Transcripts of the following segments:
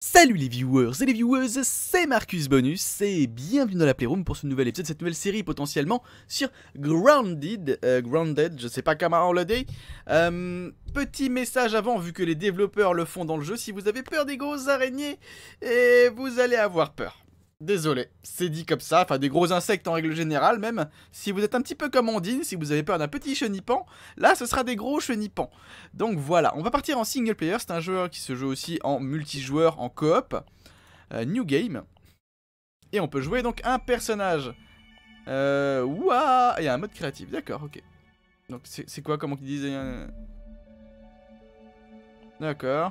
Salut les viewers et les vieweuses, c'est Marcus Bonus et bienvenue dans la Playroom pour ce nouvel épisode de cette nouvelle série potentiellement sur Grounded, je sais pas comment on le dit. Petit message avant, vu que les développeurs le font dans le jeu, si vous avez peur des grosses araignées, vous allez avoir peur. Désolé, c'est dit comme ça, enfin des gros insectes en règle générale même. Si vous êtes un petit peu comme Ondine, si vous avez peur d'un petit chenipan, là ce sera des gros chenipans. Donc voilà, on va partir en single player, c'est un jeu qui se joue aussi en multijoueur, en coop. New game. Et on peut jouer donc un personnage. Ouah, il y a un mode créatif, d'accord, ok. Donc c'est quoi, comment qu'ils disent D'accord.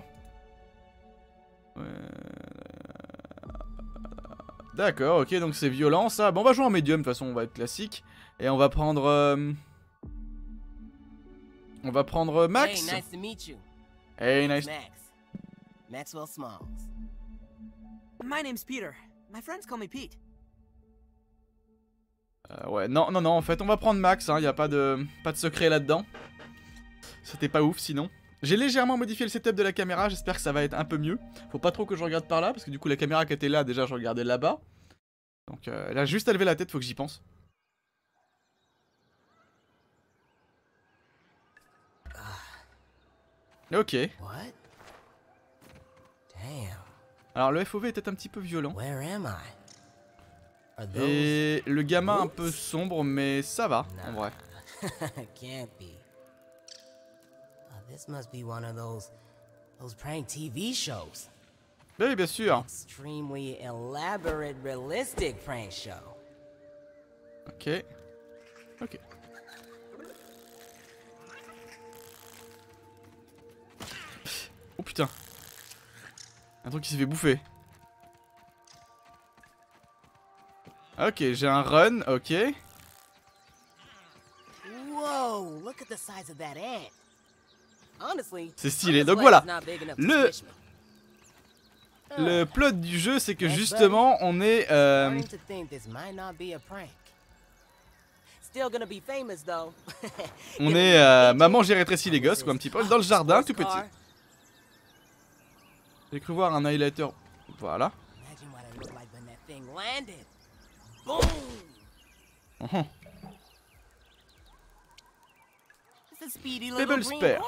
D'accord, ok, donc c'est violent ça. Bon, on va jouer en médium, de toute façon, on va être classique. Et on va prendre... On va prendre Max. Hey, nice to meet you. Hey, nice. Max. Maxwell Smalls. My name's Peter. My friends call me Pete. Ouais, non, en fait, on va prendre Max, hein, y a pas de secret là-dedans. C'était pas ouf, sinon. J'ai légèrement modifié le setup de la caméra, j'espère que ça va être un peu mieux. Faut pas trop que je regarde par là, parce que du coup, la caméra qui était là, déjà, je regardais là-bas. Donc là, juste à lever la tête, faut que j'y pense. Ok. What? Damn. Alors, le FOV est peut-être un petit peu violent. Where am I? Are those... Et le gamin un peu sombre, mais ça va, en vrai. Can't be. This must be one of those prank TV shows. Oui, bien sûr. Extremely elaborate, realistic prank show. Ok. Ok. Oh putain. Un truc qui s'est fait bouffer. Ok, j'ai un run, ok. Whoa, look at the size of that ant. Honestly, c'est stylé, donc voilà. Le Le plot du jeu, c'est que justement, on est... on est... maman, j'ai rétréci les gosses, quoi, un petit peu, dans le jardin, tout petit. J'ai cru voir un highlighter. Voilà. Pebble Spare.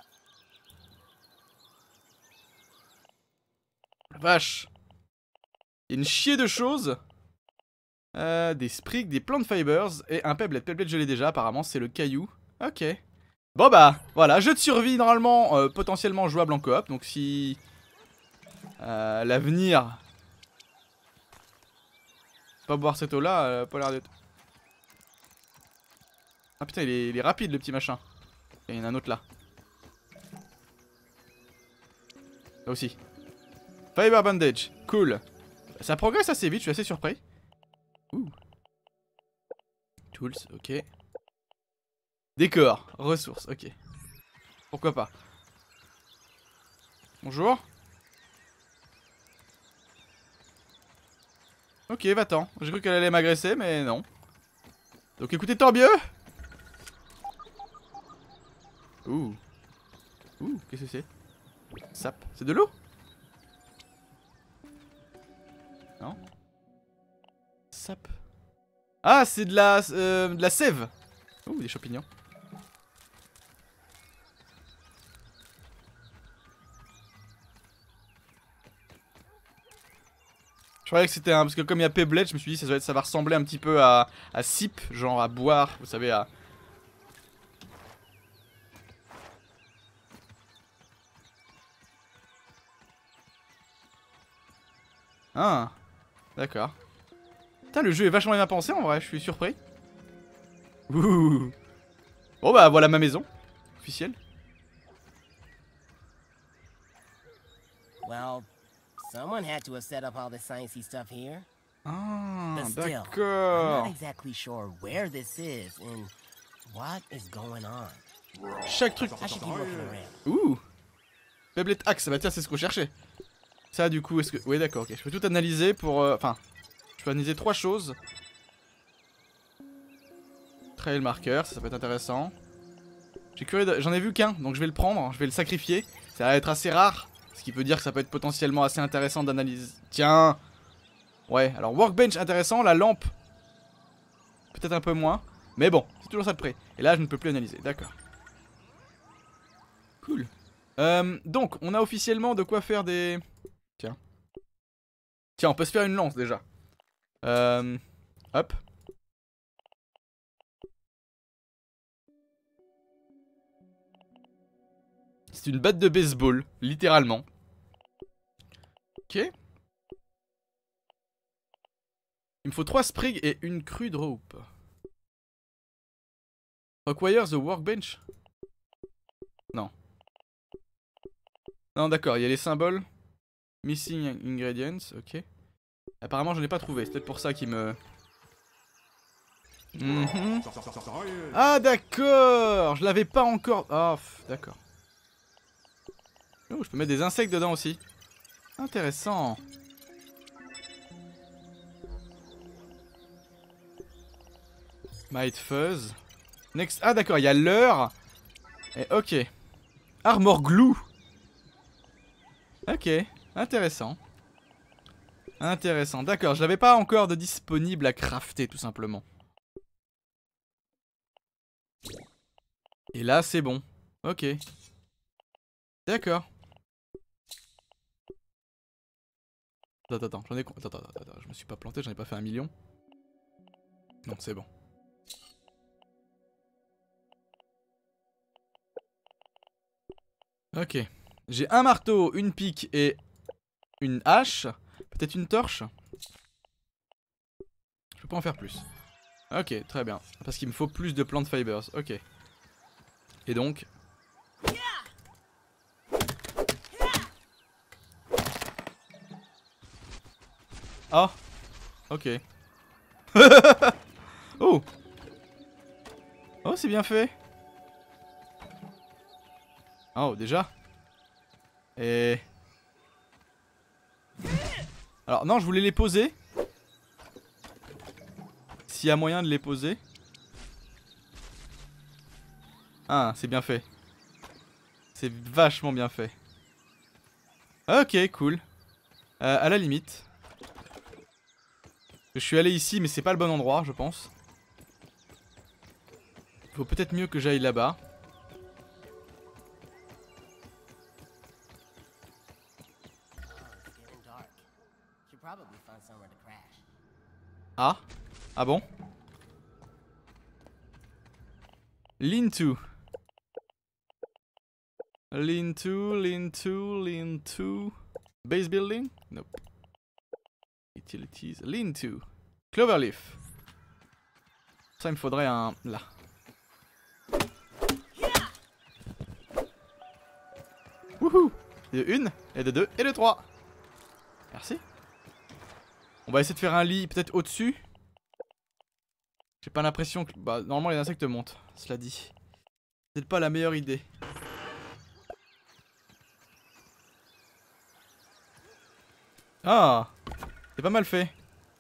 Vache. Il y a une chier de choses. Des sprigs, des plant fibers et un pebblet. Pebblet, je l'ai déjà, apparemment, c'est le caillou. Ok. Bon bah, voilà, jeu de survie, normalement, potentiellement jouable en coop. Donc si... l'avenir... Pas boire cette eau-là, pas l'air d'être... Ah putain, il est rapide, le petit machin. Et il y en a un autre là. Là aussi. Fiber bandage, cool. Ça progresse assez vite, je suis assez surpris. Ouh. Tools, ok. Décor, ressources, ok. Pourquoi pas. Bonjour. Ok, va-t'en. J'ai cru qu'elle allait m'agresser, mais non. Donc écoutez, tant mieux. Ouh. Ouh, qu'est-ce que c'est? Sap. C'est de l'eau? Non. Sap. Ah, c'est de la sève. Ouh, des champignons. Je croyais que c'était un... Parce que comme il y a Pebblet, je me suis dit ça va ressembler un petit peu à sip, genre à boire, vous savez, à... Ah, d'accord. Putain, le jeu est vachement bien pensé en vrai, je suis surpris. Ouh. Bon bah voilà ma maison, officielle. Well, someone had to have set up all the sciencey stuff here. Ah, But still, I'm d'accord. not exactly sure where this is and what is going on. Chaque truc... I should keep looking around. Ouh. Pebblet axe, bah tiens, c'est ce qu'on cherchait. Ça, du coup, est-ce que... Oui, d'accord, ok. Je peux tout analyser pour... Enfin, je peux analyser 3 choses. Trail marker, ça peut être intéressant. J'en ai vu qu'un, donc je vais le prendre. Je vais le sacrifier. Ça va être assez rare. Ce qui veut dire que ça peut être potentiellement assez intéressant d'analyser. Tiens. Ouais, alors workbench intéressant, la lampe peut-être un peu moins. Mais bon, c'est toujours ça de près. Et là je ne peux plus analyser, d'accord. Cool. Donc, on a officiellement de quoi faire des... Tiens. Tiens, on peut se faire une lance déjà. Hop. C'est une batte de baseball, littéralement. Ok. Il me faut 3 sprigs et une crude rope. Require the workbench? Non. Non, d'accord, il y a les symboles. Missing ingredients, ok. Apparemment, je n'ai pas trouvé, c'est peut-être pour ça qu'il me... Ah, d'accord. Je l'avais pas encore... Ah, d'accord. Oh, je peux mettre des insectes dedans aussi. Intéressant. Might Fuzz. Next. Ah d'accord, il y a l'heure. Et ok. Armor Glue. Ok, intéressant. Intéressant, d'accord, je l'avais pas encore de disponible à crafter tout simplement. Et là c'est bon. Ok. D'accord. Attends, j'en ai... Attends, je me suis pas planté, j'en ai pas fait 1 million. Non, c'est bon. Ok. J'ai un marteau, une pique et une hache. Peut-être une torche. Je peux pas en faire plus. Ok, très bien. Parce qu'il me faut plus de plant fibers. Ok. Et donc... Ah. Ok. Oh. Oh, c'est bien fait. Oh, déjà. Et... Alors, non, je voulais les poser. S'il y a moyen de les poser. Ah, c'est bien fait. C'est vachement bien fait. Ok, cool. À la limite. Je suis allé ici, mais c'est pas le bon endroit, je pense. Il faut peut-être mieux que j'aille là-bas. Ah. Ah bon? Lean to. Lean to, lean to, lean to. Base building? Nope. Utilities. Lean to. Cloverleaf. Ça, il me faudrait un... Là. Wouhou! Et de 1, et de 2, et de 3. Merci. On va essayer de faire un lit peut-être au-dessus. J'ai pas l'impression que... Bah, normalement les insectes montent, cela dit. C'est peut-être pas la meilleure idée. Ah! C'est pas mal fait.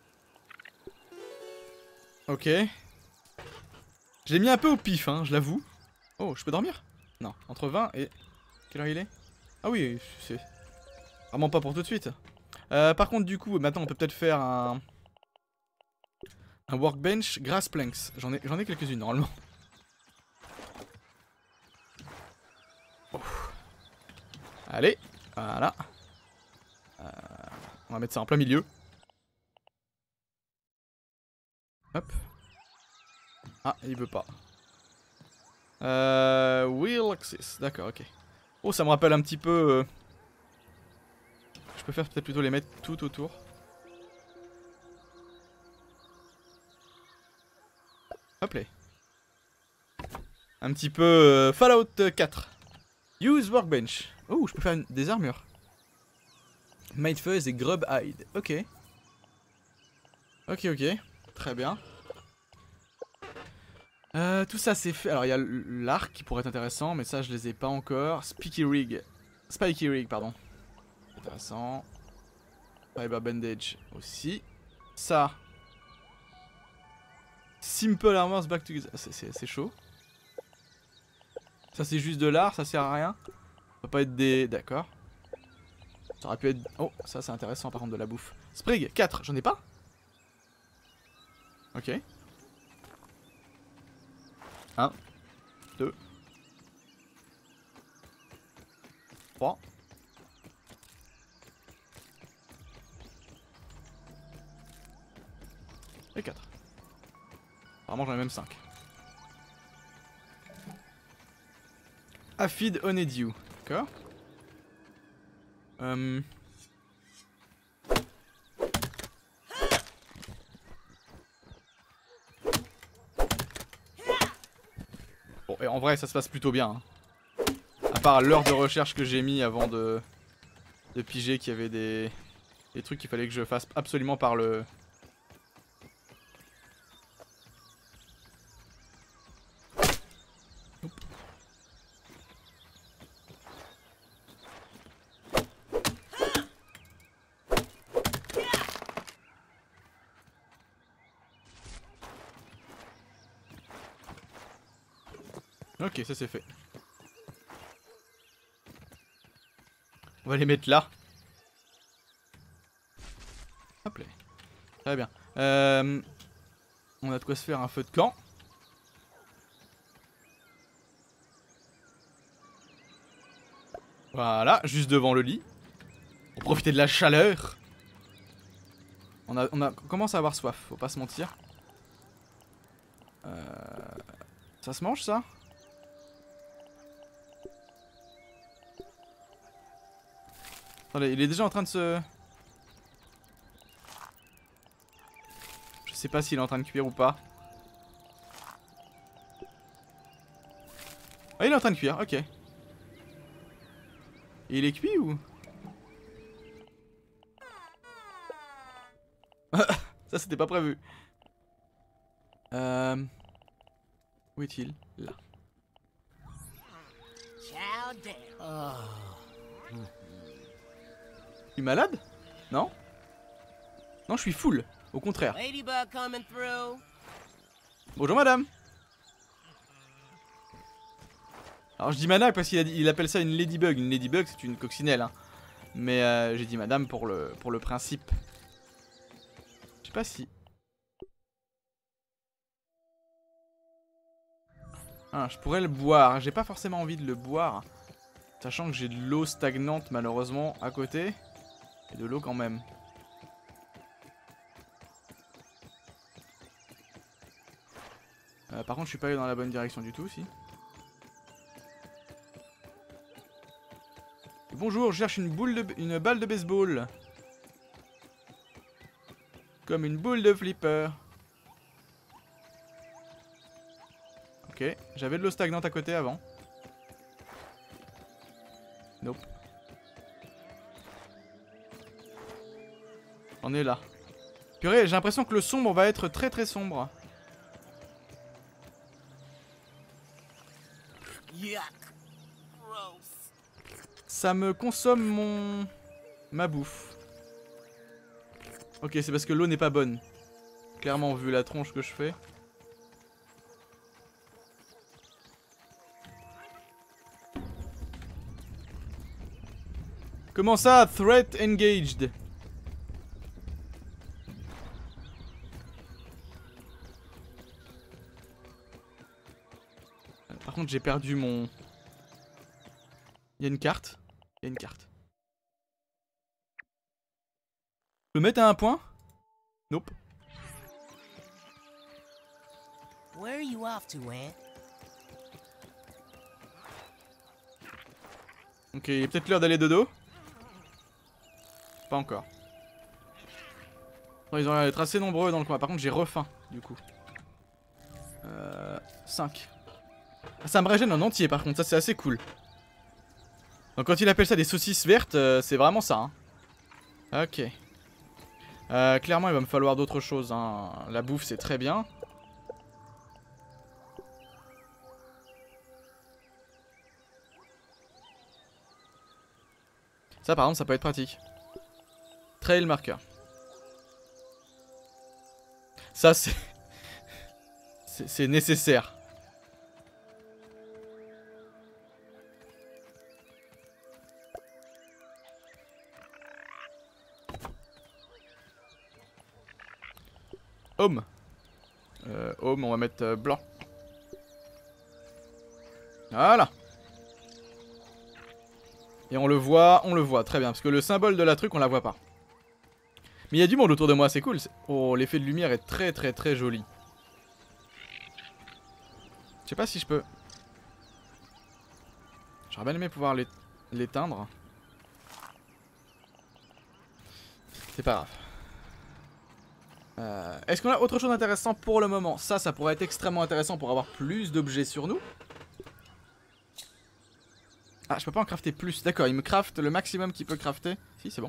Ok. Je l'ai mis un peu au pif, hein, je l'avoue. Oh, je peux dormir? Non, entre 20 et... Quelle heure il est? Ah oui, c'est... Vraiment pas pour tout de suite. Par contre, du coup, maintenant on peut peut-être faire un workbench grass planks. J'en ai quelques-unes normalement. Oh. Allez, voilà. On va mettre ça en plein milieu. Hop. Ah, il veut pas. Wheel axis, d'accord, ok. Oh, ça me rappelle un petit peu... Je peux faire peut-être plutôt les mettre tout autour. Hop là. Un petit peu Fallout 4. Use workbench. Oh, je peux faire des armures. Might Fuzz et Grub Hide. Ok. Ok, ok. Très bien. Tout ça c'est fait. Alors il y a l'arc qui pourrait être intéressant, mais ça je les ai pas encore. Spiky Rig, pardon. Intéressant. Fiber Bandage aussi. Ça. Simple Armors Back Together. C'est chaud. Ça c'est juste de l'art, ça sert à rien. Ça peut pas être des... D'accord. Ça aurait pu être... Oh, ça c'est intéressant par contre de la bouffe. Sprig, 4, j'en ai pas? Ok. 1, 2, 3. Et 4. Apparemment j'en ai même 5. Aphid Honeydew. D'accord. Bon, et en vrai ça se passe plutôt bien. Hein. À part l'heure de recherche que j'ai mis avant de piger qu'il y avait des trucs qu'il fallait que je fasse absolument par le... Ok, ça c'est fait. On va les mettre là. Hop là. Très bien. On a de quoi se faire un feu de camp. Voilà, juste devant le lit. Pour profiter de la chaleur. On commence à avoir soif, faut pas se mentir. Ça se mange ça? Attendez, il est déjà en train de se... Je sais pas s'il est en train de cuire ou pas. Ah, il est en train de cuire, ok. Et il est cuit ou... Ça c'était pas prévu. Où est-il? Là. Tu es malade? Non? Non, je suis full. Au contraire. Ladybug coming through. Bonjour madame. Alors je dis madame parce qu'il appelle ça une ladybug. Une ladybug c'est une coccinelle. Hein. Mais j'ai dit madame pour le principe. Je sais pas si... Ah, je pourrais le boire. J'ai pas forcément envie de le boire. Sachant que j'ai de l'eau stagnante malheureusement à côté. Et de l'eau quand même. Par contre je suis pas allé dans la bonne direction du tout si. Bonjour, je cherche une balle de baseball. Comme une boule de flipper. Ok, j'avais de l'eau stagnante à côté avant. Nope. On est là. Purée, j'ai l'impression que le sombre va être très très sombre. Yuck. Gross. Ça me consomme ma bouffe. Ok, c'est parce que l'eau n'est pas bonne. Clairement, vu la tronche que je fais. Comment ça, threat engaged? Par contre, j'ai perdu mon... Il y a une carte. Il y a une carte. Je peux mettre à un point? Nope. Where are you off to, Ant? Ok, il est peut-être l'heure d'aller dodo. Pas encore. Bon, ils ont l'air d'être assez nombreux dans le coin. Par contre, j'ai refaim, du coup. 5. Ça me régène en entier, par contre. Ça, c'est assez cool. Donc, quand il appelle ça des saucisses vertes, c'est vraiment ça. Hein. Ok. Clairement, il va me falloir d'autres choses. Hein. La bouffe, c'est très bien. Ça, par exemple, ça peut être pratique. Trail marker. Ça, c'est... c'est nécessaire. Home. Home, on va mettre blanc. Voilà. Et on le voit, très bien. Parce que le symbole de la truc, on la voit pas. Mais il y a du monde autour de moi, c'est cool. Oh, l'effet de lumière est très très très joli. Je sais pas si je peux... J'aurais bien aimé pouvoir l'éteindre. C'est pas grave. Est-ce qu'on a autre chose d'intéressant pour le moment? Ça pourrait être extrêmement intéressant pour avoir plus d'objets sur nous. Ah, je peux pas en crafter plus. D'accord, il me crafte le maximum qu'il peut crafter. Si, c'est bon.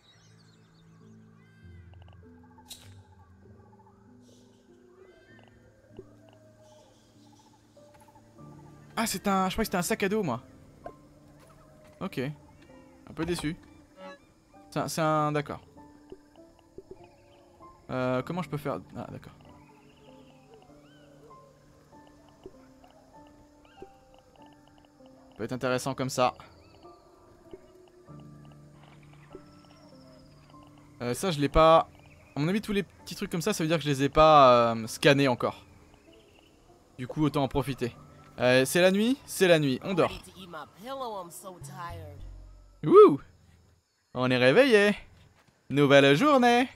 Ah, c'est un... Je crois que c'était un sac à dos, moi. Ok. Un peu déçu. C'est un... D'accord. Comment je peux faire... Ah, d'accord. Ça peut être intéressant comme ça. Ça, je l'ai pas... À mon avis, tous les petits trucs comme ça veut dire que je les ai pas scannés encore. Du coup, autant en profiter. C'est la nuit, on dort. Ready to eat my pillow, I'm so tired. Wouh! On est réveillé. Nouvelle journée.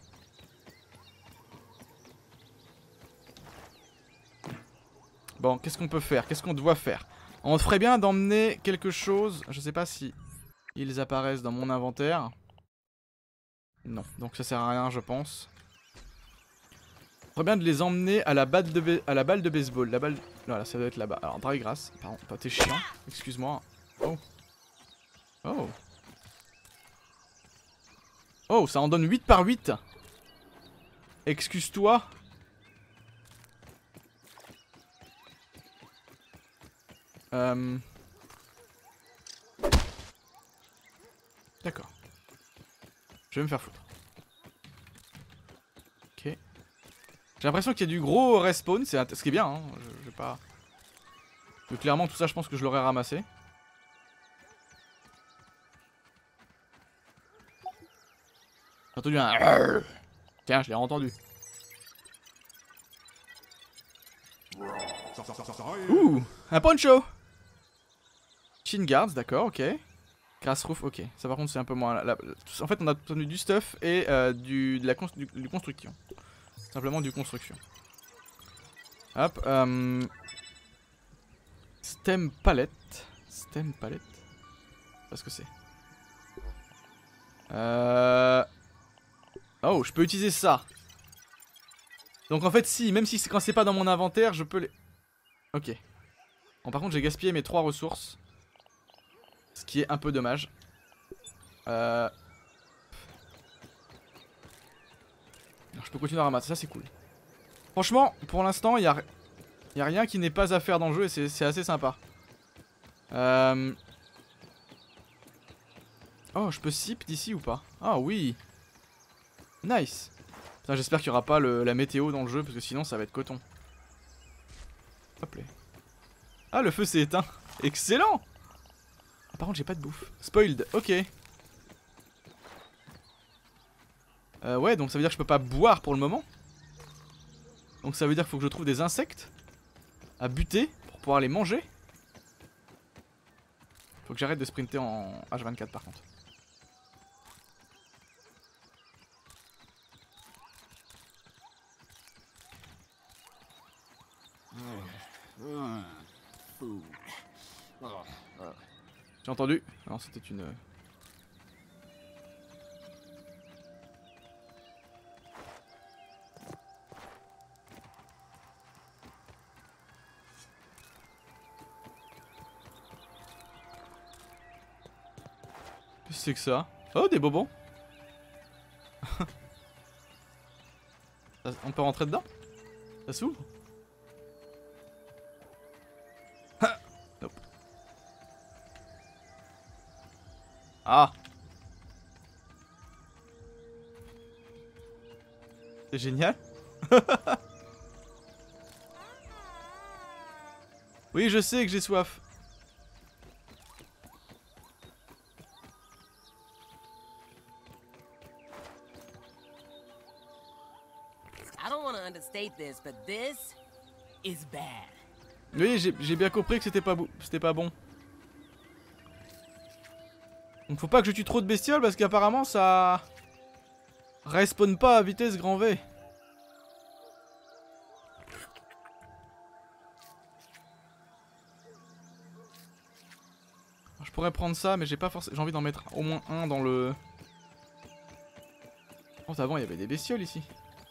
Bon, qu'est-ce qu'on peut faire? Qu'est-ce qu'on doit faire? On ferait bien d'emmener quelque chose. Je sais pas si ils apparaissent dans mon inventaire. Non, donc ça sert à rien, je pense. On ferait bien de les emmener à la balle de baseball. La balle... Voilà, ça doit être là-bas. Alors, Dry Grass. Pardon, t'es chiant. Excuse-moi. Oh. Oh. Oh, ça en donne 8 par 8. Excuse-toi. D'accord. Je vais me faire foutre. Ok. J'ai l'impression qu'il y a du gros respawn, ce qui est bien, hein. Je vais pas... Mais clairement tout ça je pense que je l'aurais ramassé. J'ai entendu un... Tiens, je l'ai entendu. Ouh, un poncho. Chin guards, d'accord, ok. Grass roof, ok. Ça par contre c'est un peu moins... En fait on a obtenu du stuff et du construction. Simplement du construction. Hop, Stem palette. Stem palette. Je sais pas ce que c'est. Oh, je peux utiliser ça. Donc en fait si, même si quand c'est pas dans mon inventaire, je peux les... Ok. Bon par contre j'ai gaspillé mes 3 ressources. Ce qui est un peu dommage. Alors, je peux continuer à ramasser, ça c'est cool. Franchement, pour l'instant, il y a rien qui n'est pas à faire dans le jeu et c'est assez sympa. Oh, je peux sip d'ici ou pas? Ah oui. Nice. J'espère qu'il n'y aura pas la météo dans le jeu parce que sinon ça va être coton. Hop là. Ah, le feu s'est éteint. Excellent. Ah, par contre, j'ai pas de bouffe. Spoiled, ok. Ouais, donc ça veut dire que je peux pas boire pour le moment. Donc ça veut dire qu'il faut que je trouve des insectes à buter pour pouvoir les manger. Faut que j'arrête de sprinter en H24 par contre. J'ai entendu. Non, c'était une... Qu'est-ce que c'est que ça? Oh, des bonbons. On peut rentrer dedans? Ça s'ouvre? Nope. Ah. C'est génial. Oui, je sais que j'ai soif. understate this, but this is bad. Oui, j'ai bien compris que c'était pas bon. Donc faut pas que je tue trop de bestioles parce qu'apparemment ça respawn pas à vitesse grand V. Je pourrais prendre ça mais j'ai pas forcément, j'ai envie d'en mettre au moins un dans le... Je pense avant il y avait des bestioles ici.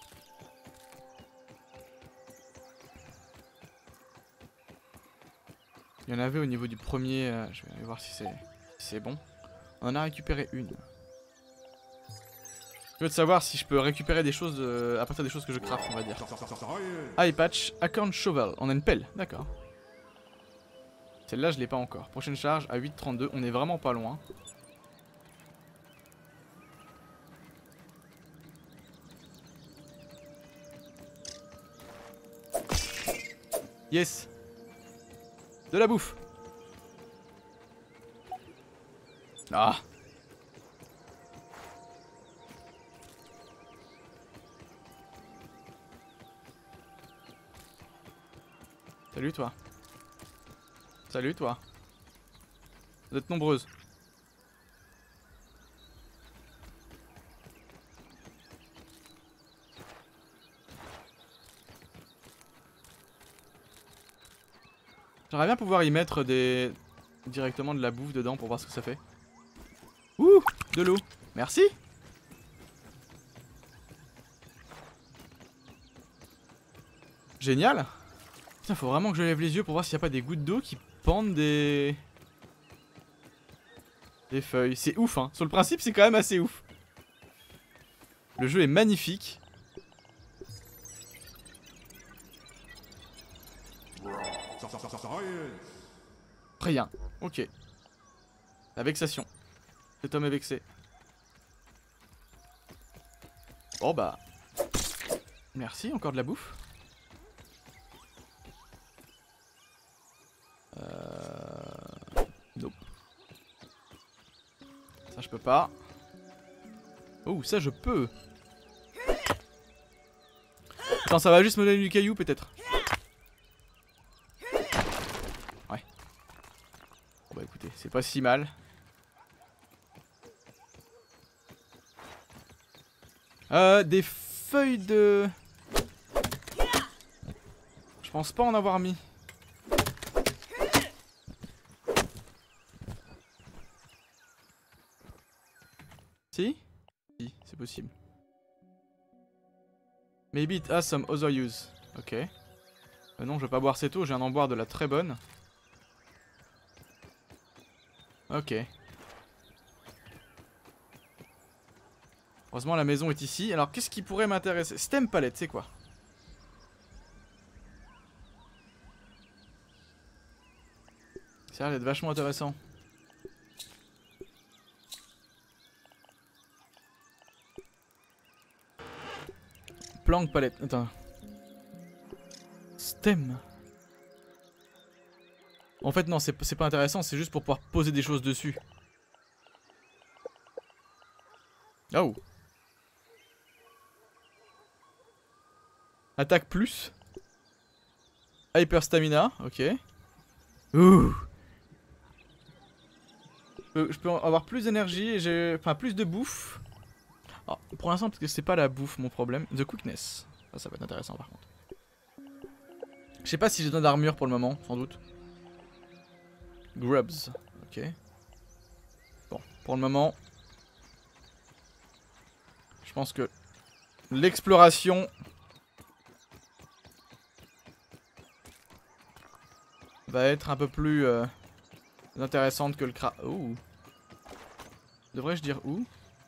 Il y en avait au niveau du premier, je vais aller voir si c'est bon. On en a récupéré une. Je veux savoir si je peux récupérer des choses à partir des choses que je craft, on va dire. Eye patch, acorn shovel. On a une pelle, d'accord. Celle-là, je l'ai pas encore. Prochaine charge à 8,32. On est vraiment pas loin. Yes. De la bouffe. Ah. Salut toi. Salut toi. Vous êtes nombreuses. J'aimerais bien pouvoir y mettre directement de la bouffe dedans pour voir ce que ça fait. Ouh, de l'eau. Merci. Génial. Putain, faut vraiment que je lève les yeux pour voir s'il n'y a pas des gouttes d'eau qui pendent des feuilles. C'est ouf, hein. Sur le principe, c'est quand même assez ouf. Le jeu est magnifique. Rien. Ok. La vexation. Cet homme est vexé. Bon bah. Merci, encore de la bouffe. Nope. Ça je peux pas. Oh, ça je peux. Attends, ça va juste me donner du caillou peut-être. Ouais. Bon bah écoutez, c'est pas si mal. Des feuilles de... Je pense pas en avoir mis. Si? Si, c'est possible. Maybe it has some other use. Ok. Non, je vais pas boire cette eau, j'ai un en boire de la très bonne. Ok. Heureusement la maison est ici. Alors qu'est-ce qui pourrait m'intéresser? Stem palette, c'est quoi? Ça a l'air d'être vachement intéressant. Plank palette, attends. Stem. En fait non, c'est pas intéressant, c'est juste pour pouvoir poser des choses dessus. Oh. Attaque plus. Hyper stamina, ok. Ouh. Je peux avoir plus d'énergie et j'ai... Enfin, plus de bouffe. Oh, pour l'instant, parce que c'est pas la bouffe mon problème. The quickness. Ça va être intéressant par contre. Je sais pas si j'ai besoin d'armure pour le moment, sans doute. Grubs. Ok. Bon, pour le moment... Je pense que... L'exploration... va être un peu plus intéressante que le Ouh. Devrais-je dire où?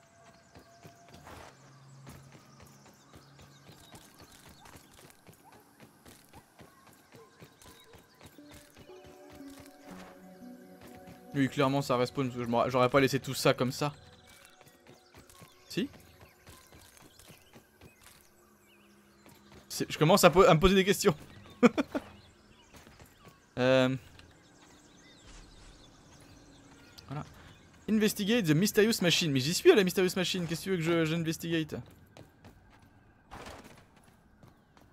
Oui, clairement ça respawn parce que j'aurais pas laissé tout ça comme ça. Si? Je commence à me poser des questions. Voilà. Investigate the mysterious machine. Mais j'y suis à la mysterious machine. Qu'est-ce que tu veux que j'investigate?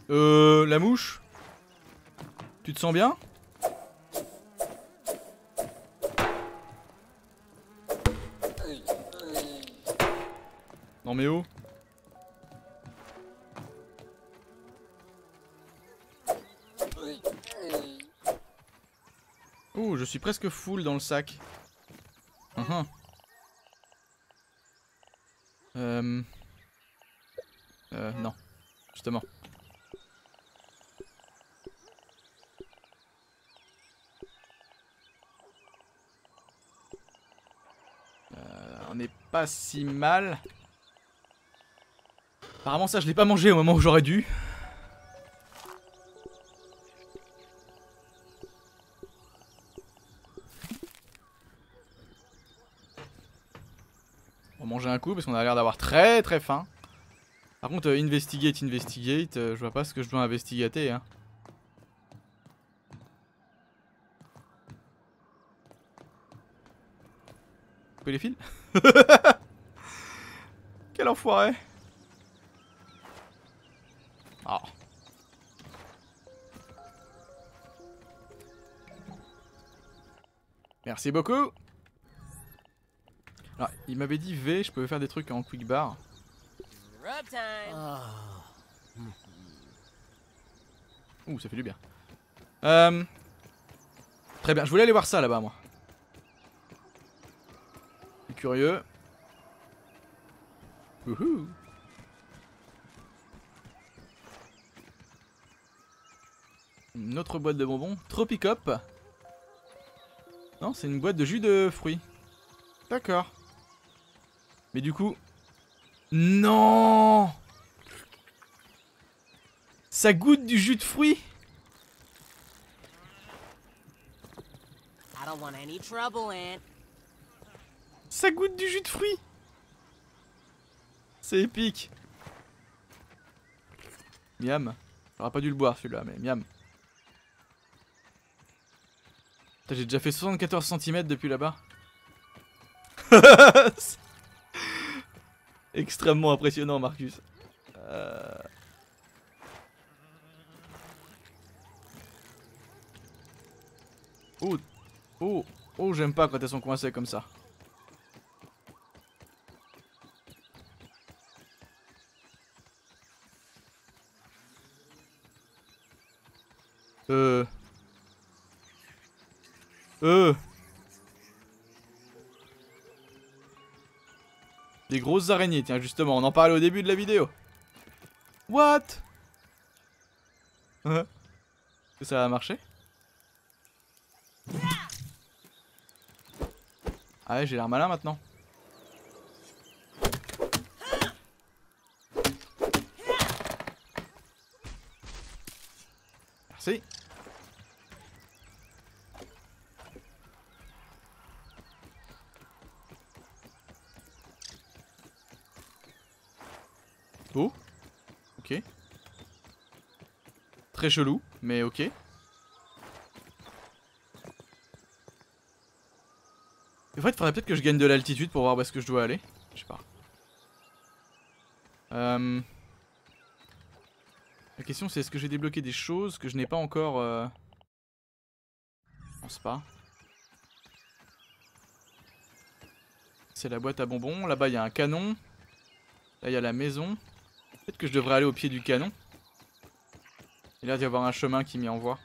La mouche? Tu te sens bien? Non mais oh. Oh, je suis presque full dans le sac. Non. Justement. On n'est pas si mal. Apparemment ça je l'ai pas mangé au moment où j'aurais dû. On va manger un coup parce qu'on a l'air d'avoir très très faim. Par contre investigate, je vois pas ce que je dois investigater hein. Couper les fils. Quel enfoiré. Oh. Merci beaucoup. Alors, il m'avait dit V, je pouvais faire des trucs en quick bar. Rub time. Ouh, ça fait du bien. Très bien, je voulais aller voir ça là-bas moi. Je suis curieux. Wouhou. Une autre boîte de bonbons. Tropicop. Non, c'est une boîte de jus de fruits. D'accord. Mais du coup... Non! Ça goûte du jus de fruits? I don't want any trouble, Aunt. Ça goûte du jus de fruits? C'est épique. Miam. J'aurais pas dû le boire celui-là, mais miam. J'ai déjà fait 74 cm depuis là-bas. Extrêmement impressionnant, Marcus. Oh, oh, oh, j'aime pas quand elles sont coincées comme ça. Des grosses araignées, tiens, justement, on en parlait au début de la vidéo. What? Est-ce que ça a marché? Ah ouais, j'ai l'air malin maintenant. Merci. Oh, ok. Très chelou, mais ok. En fait, il faudrait peut-être que je gagne de l'altitude pour voir où est-ce que je dois aller. Je sais pas. La question c'est est-ce que j'ai débloqué des choses que je n'ai pas encore... Je pense pas. C'est la boîte à bonbons. Là-bas il y a un canon. Là il y a la maison. Peut-être que je devrais aller au pied du canon. Il a l'air d'y avoir un chemin qui m'y envoie.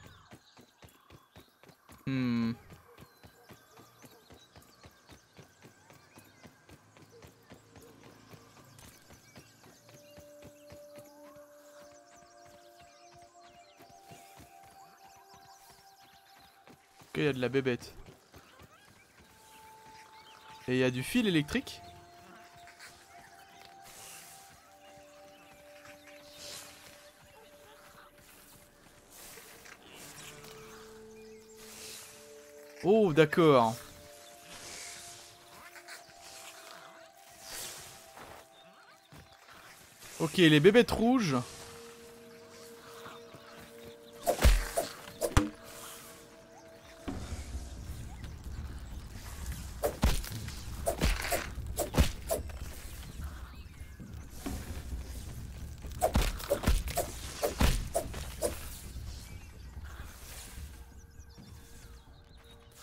Ok, il y a de la bébête. Et il y a du fil électrique. Oh, d'accord. Ok, les bébêtes rouges.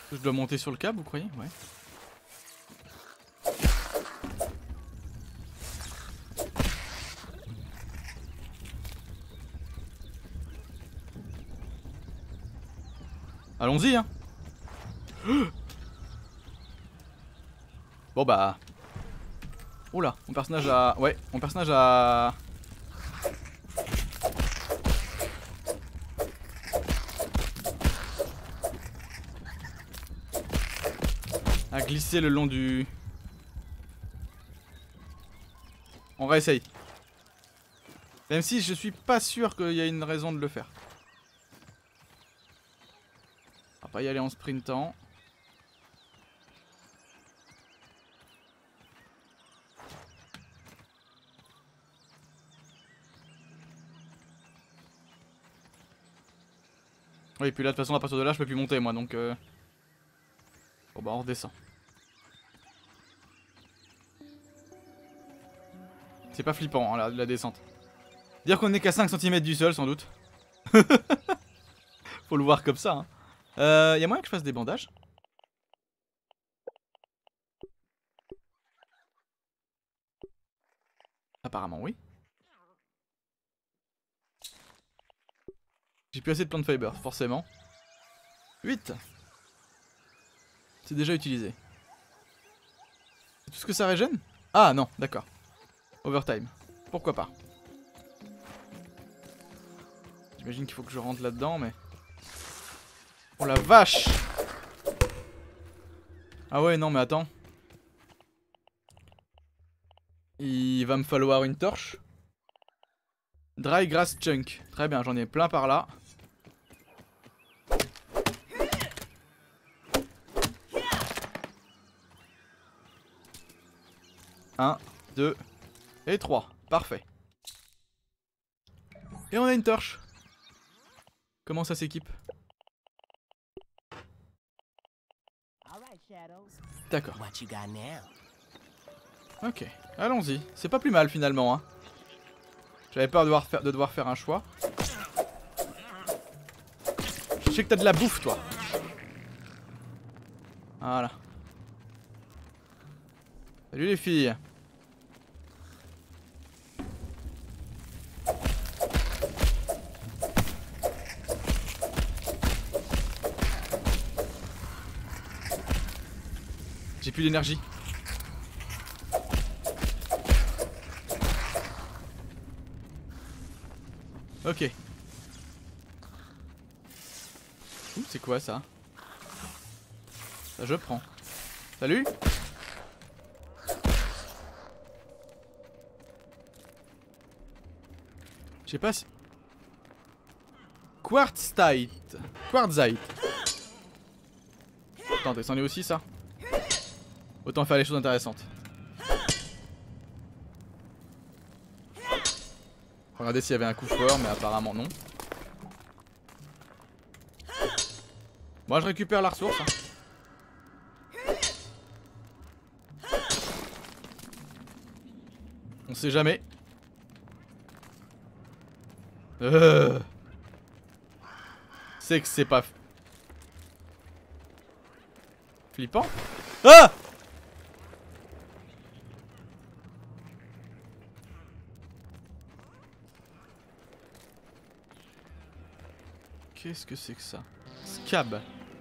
Je dois monter sur le câble, vous croyez? Ouais. Allons-y, hein. Bon bah... Oula, mon personnage a... Ouais, mon personnage a... a glissé le long du... On réessaye. Même si je suis pas sûr qu'il y a une raison de le faire. On va pas y aller en sprintant. Oui, puis là, de toute façon, à partir de là, je peux plus monter, moi, donc... Bon, bah, on redescend. C'est pas flippant, hein, la descente. Dire qu'on est qu'à 5 cm du sol, sans doute. Faut le voir comme ça, hein. Y'a moyen que je fasse des bandages? Apparemment, oui. J'ai plus assez de plant fiber, forcément. 8. C'est déjà utilisé. C'est tout ce que ça régène? Ah non, d'accord. Overtime. Pourquoi pas. J'imagine qu'il faut que je rentre là-dedans, mais... Oh la vache! Ah ouais, non mais attends. Il va me falloir une torche. Dry grass chunk. Très bien, j'en ai plein par là. Un, 2 et 3. Parfait. Et on a une torche. Comment ça s'équipe? D'accord. Ok, allons-y. C'est pas plus mal finalement, hein. J'avais peur de devoir faire un choix. Je sais que t'as de la bouffe, toi. Voilà. Salut les filles. J'ai plus d'énergie. Ok. C'est quoi ça? Ça je prends. Salut. Je sais pas si... Quartzite. Quartzite. Attends, c'en est aussi ça? Autant faire les choses intéressantes. Regardez s'il y avait un coup fort, mais apparemment non. Moi je récupère la ressource. Hein. On sait jamais. C'est que c'est pas... Flippant. Ah! Qu'est-ce que c'est que ça? Scab.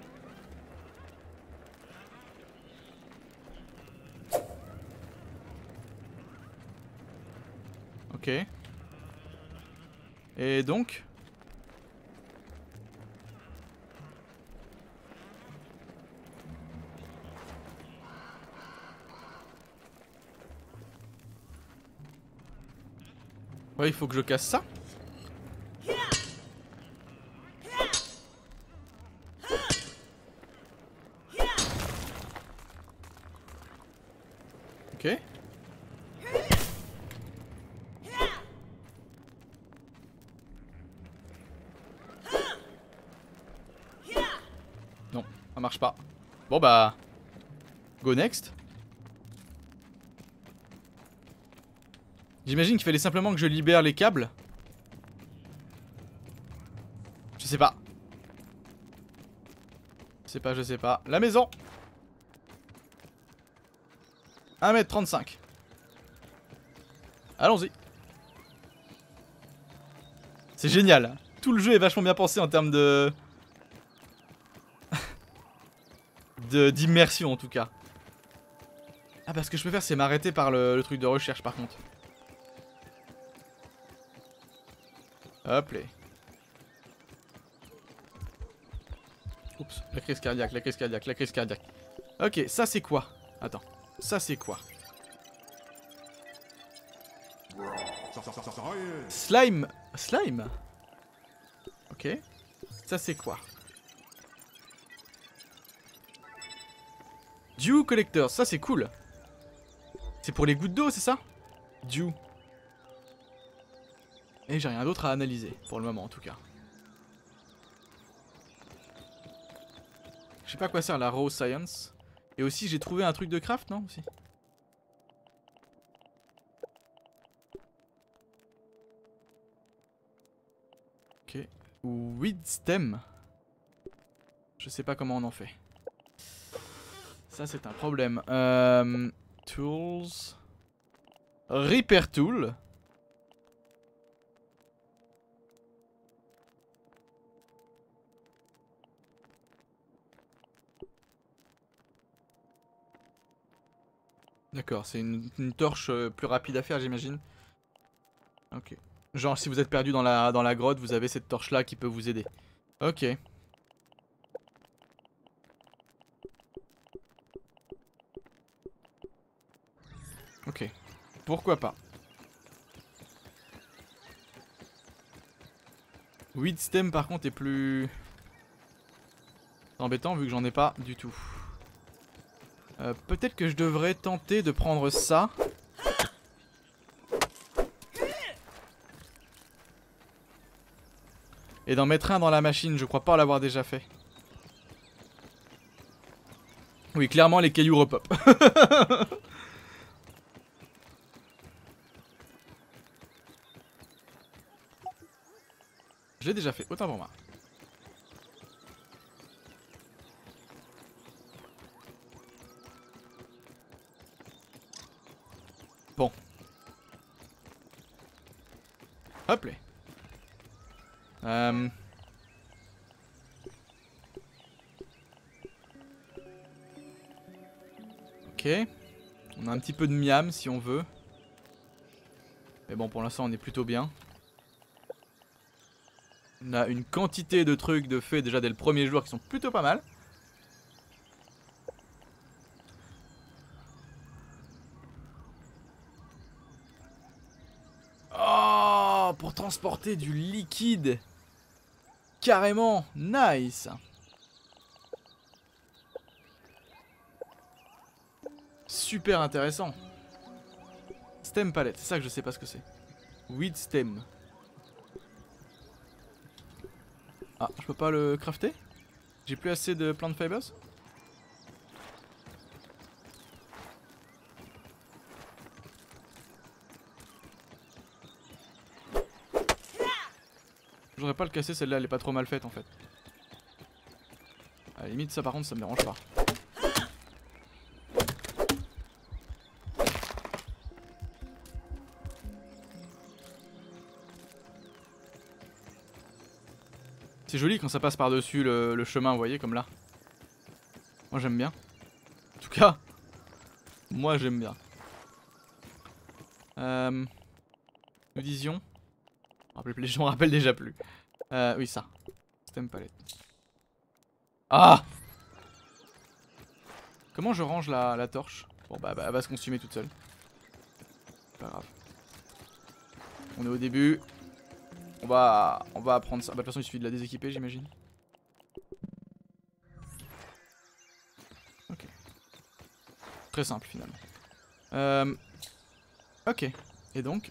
Ok. Et donc? Ouais, il faut que je casse ça. Ok. Non, ça marche pas. Bon bah... Go next. J'imagine qu'il fallait simplement que je libère les câbles. Je sais pas. je sais pas. La maison. 1m35. Allons-y. C'est génial. Tout le jeu est vachement bien pensé en termes de... d'immersion en tout cas. Ah bah ce que je peux faire c'est m'arrêter par le truc de recherche par contre. Hop là. Oups, la crise cardiaque, la crise cardiaque, la crise cardiaque. Ok, ça c'est quoi? Attends, ça c'est quoi? Slime. Slime? Ok. Ça c'est quoi? Dew Collector, ça c'est cool. C'est pour les gouttes d'eau, c'est ça? Dew. Et j'ai rien d'autre à analyser, pour le moment en tout cas. Je sais pas à quoi sert la Raw Science. Et aussi j'ai trouvé un truc de craft, non aussi? Ok. Weed Stem. Je sais pas comment on en fait. Ça c'est un problème. Tools. Repair Tool. D'accord, c'est une torche plus rapide à faire j'imagine. Ok. Genre si vous êtes perdu dans la grotte, vous avez cette torche là qui peut vous aider. Ok. Ok. Pourquoi pas. Weed Stem par contre est plus... embêtant vu que j'en ai pas du tout. Peut-être que je devrais tenter de prendre ça. Et d'en mettre un dans la machine, je crois pas l'avoir déjà fait. Oui, clairement les cailloux repop. Je l'ai déjà fait, autant pour moi. Bon. Hop là. Ok. On a un petit peu de miam si on veut. Mais bon, pour l'instant on est plutôt bien. On a une quantité de trucs de fait déjà dès le premier jour qui sont plutôt pas mal. Oh, pour transporter du liquide. Carrément, nice. Super intéressant. Stem palette, c'est ça que je sais pas ce que c'est. Weed stem. Ah, je peux pas le crafter? J'ai plus assez de plant fibers? J'aurais pas le casser, celle-là elle est pas trop mal faite en fait. À la limite ça par contre ça me dérange pas. C'est joli quand ça passe par-dessus le chemin, vous voyez, comme là. Moi j'aime bien. En tout cas, moi j'aime bien. Nous disions... Je m'en rappelle déjà plus. Oui, ça. Stem palette. Ah! Comment je range la torche? Bon bah elle va se consumer toute seule. Pas grave. On est au début. On va apprendre ça. Bah, de toute façon, il suffit de la déséquiper, j'imagine. Ok. Très simple, finalement. Ok. Et donc...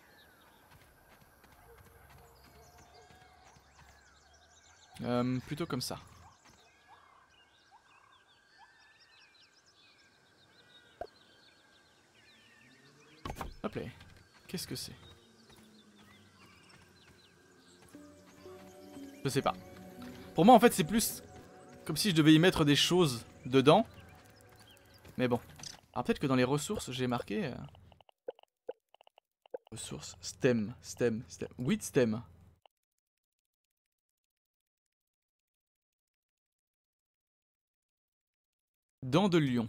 plutôt comme ça. Hop là. Qu'est-ce que c'est? Je sais pas. Pour moi en fait c'est plus... Comme si je devais y mettre des choses dedans. Mais bon. Alors peut-être que dans les ressources, j'ai marqué... Ressources, stem. 8 stems. Dents de lion.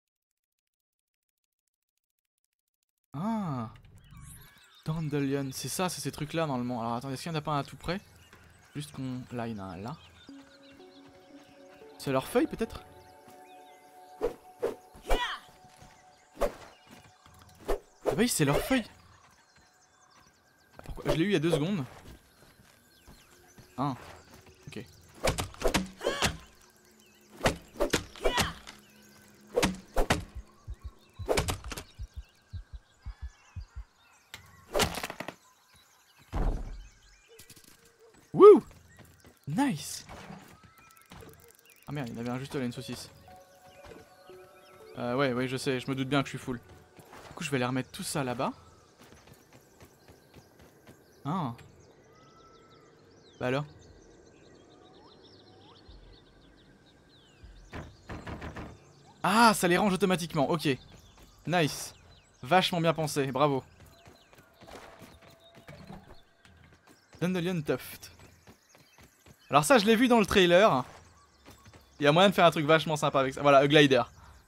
Ah. Dents de lion, c'est ça, c'est ces trucs là normalement. Alors attendez, est-ce qu'il n'y en a pas un à tout près? Juste qu'on... Là, il y en a un là. C'est leur feuille peut-être? Ah oui, c'est leur feuille. Pourquoi? Je l'ai eu il y a 2 secondes. Ah. Ok. Wouh! Nice! Ah merde, il y en avait un juste là, une saucisse. Ouais, je sais, je me doute bien que je suis full. Du coup, je vais aller remettre tout ça là-bas. Ah. Bah alors? Ah, ça les range automatiquement, ok. Nice. Vachement bien pensé, bravo. Dandelion Tuft. Alors ça, je l'ai vu dans le trailer. Il y a moyen de faire un truc vachement sympa avec ça. Voilà, un glider.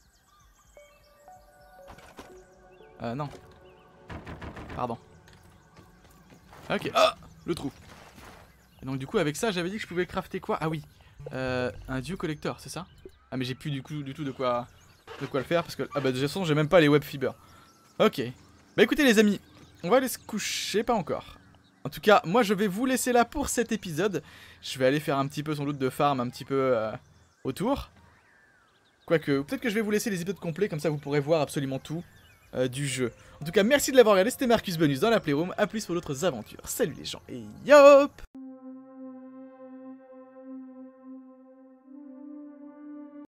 Non. Pardon. Ok, ah, le trou. Et donc du coup, avec ça, j'avais dit que je pouvais crafter quoi? Ah oui. Un Dew Collector, c'est ça? Ah mais j'ai plus du tout de quoi le faire parce que... Ah bah de toute façon, j'ai même pas les web fibers. Ok. Bah écoutez les amis, on va aller se coucher, pas encore. En tout cas, moi je vais vous laisser là pour cet épisode. Je vais aller faire un petit peu sans doute de farm un petit peu autour. Quoique, peut-être que je vais vous laisser les épisodes complets, comme ça vous pourrez voir absolument tout du jeu. En tout cas, merci de l'avoir regardé, c'était Marcus Bonus dans la Playroom. A plus pour d'autres aventures. Salut les gens et yop!